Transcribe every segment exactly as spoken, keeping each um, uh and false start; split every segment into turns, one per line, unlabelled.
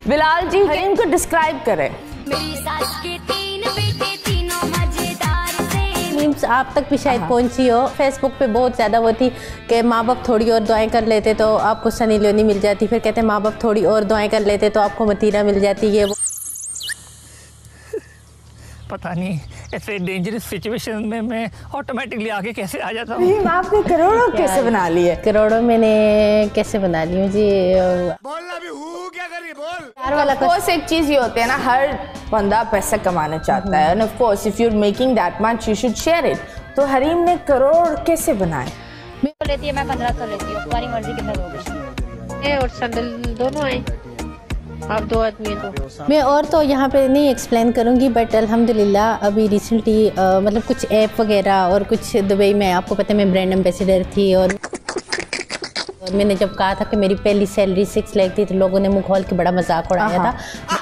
बिलाल जी हरीम को डिस्क्राइब करें।
मेरी सास के तीन बेटे तीनों मजेदार से।
मीम्स आप तक भी शायद पहुंची हो। फेसबुक पे बहुत ज़्यादा वो थी कि माँ बाप थोड़ी और दुआएं कर लेते तो आपको सनी लियोनी मिल जाती, फिर कहते हैं माँ बाप थोड़ी और दुआएं कर लेते तो आपको मतीना मिल जाती है। वो
पता नहीं ऐसे डेंजरस सिचुएशन में मैं ऑटोमेटिकली आगे कैसे आ जाता हूँ।
आपने करोड़ों कैसे बना लिए?
करोड़ों मैंने कैसे बना ली हूँ जी।
बोलना भी हूँ क्या करिए बोल।
ऑफ कोर्स एक चीज ये होती है ना, हर बंदा पैसा कमाना चाहता है, and of course if you are making that much you should share it. तो हरीम ने करोड़ कैसे बनाए?
मैं लेती है, मैं पंद्रह कर लेती हूँ, तुम्हारी मर्जी कितना दोगे। और सैंडल दोनों आए, आप दो आदमी हैं तो।
मैं और तो यहाँ पे नहीं एक्सप्लेन करूँगी, बट अल्हम्दुलिल्लाह अभी रिसेंटली मतलब कुछ ऐप वगैरह और कुछ दुबई में, आपको पता है मैं ब्रांड एम्बेसडर थी, और और मैंने जब कहा था कि मेरी पहली सैलरी सिक्स लाख थी तो लोगों ने मुँह खोल के बड़ा मजाक उड़ाया था,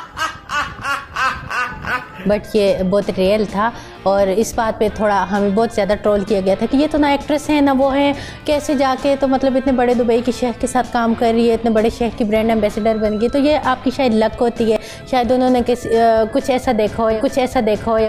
बट ये बहुत रियल था। और इस बात पे थोड़ा हमें बहुत ज़्यादा ट्रोल किया गया था कि ये तो ना एक्ट्रेस हैं ना वो हैं, कैसे जाके तो मतलब इतने बड़े दुबई के शेख के साथ काम कर रही है, इतने बड़े शेख की ब्रांड एम्बेसडर बन गई। तो ये आपकी शायद लक होती है, शायद उन्होंने किस आ, कुछ ऐसा देखा हो, कुछ ऐसा देखा हो।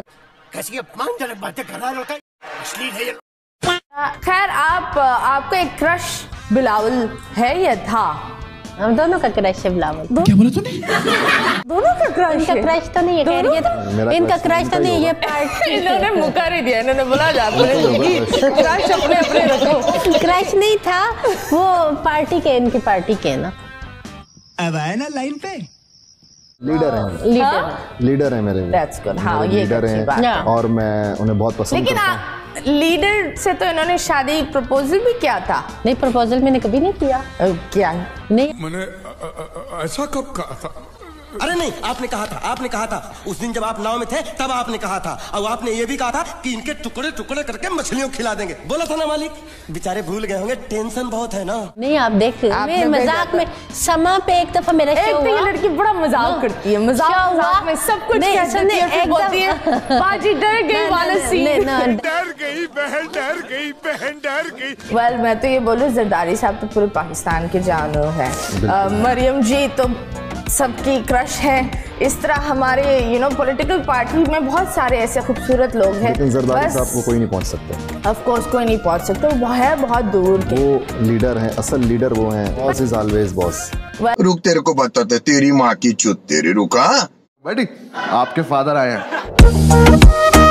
खैर आप आपका एक क्रश बिलावल है या था?
हम दोनों का क्रश है बिलावल।
क्या बोला तूने?
दोनों का क्रश
इनका
है?
क्रश तो नहीं है, कह रही है तो इनका क्रश तो नहीं, ये पार्टी
इन्होंने मुकर ही दिया, इन्होंने बोला जा क्रश अपने अपने रखो।
क्रश नहीं था, वो पार्टी के, इनकी पार्टी के ना।
अब आए ना लाइन पे।
लीडर है,
लीडर
लीडर है मेरे।
That's good. हाँ ये
लीडर
अच्छी बात
है
है।
और मैं उन्हें बहुत पसंद
लेकिन
करता हूँ।
लीडर से तो इन्होंने शादी प्रपोजल भी किया था।
नहीं, प्रपोजल मैंने कभी नहीं किया।
क्या
नहीं,
मैंने ऐसा कब कहा था?
अरे नहीं, आपने कहा था, आपने कहा था उस दिन जब आप नाव में थे तब आपने कहा था, और आपने ये भी कहा था कि इनके टुकड़े टुकड़े करके मछलियों खिला देंगे। बोला था ना मालिक, बेचारे भूल गए होंगे, टेंशन बहुत है ना।
नहीं आप देख, मैं मजाक में समा पे एक दफा मेरा शो हुआ।
ये लड़की बड़ा मजाक करती है, मजाक मजाक में सब कुछ कह देती है, फिर बोलती है बाजी डर गई वाला सीन।
डर गई बहन, डर गई बहन, डर गई।
वेल मैं तो ये बोलूँ, जरदारी साहब तो पूरे पाकिस्तान के जानू है, मरियम जी तो सबकी क्रश है। इस तरह हमारे यू नो पॉलिटिकल पार्टी में बहुत सारे ऐसे खूबसूरत लोग हैं,
लेकिन जरदारी साहब को कोई नहीं पहुंच सकता।
ऑफ कोर्स कोई नहीं पहुंच सकता, वो है बहुत दूर के।
वो लीडर हैं, असल लीडर वो हैं। Boss is always boss.
रुक, तेरे को बताते, तेरी माँ की चुत तेरी। रुका
बैठी, आपके फादर आए हैं।